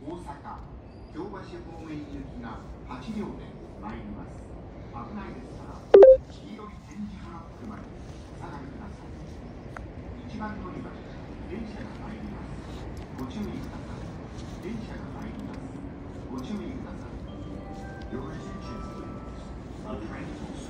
大阪京橋方面行きが8両で参ります。危ないですから黄色い点字ブロックまでお下がりください。1番乗り場で電車が参ります。ご注意ください。電車が参ります。ご注意ください。Your attention please. A train will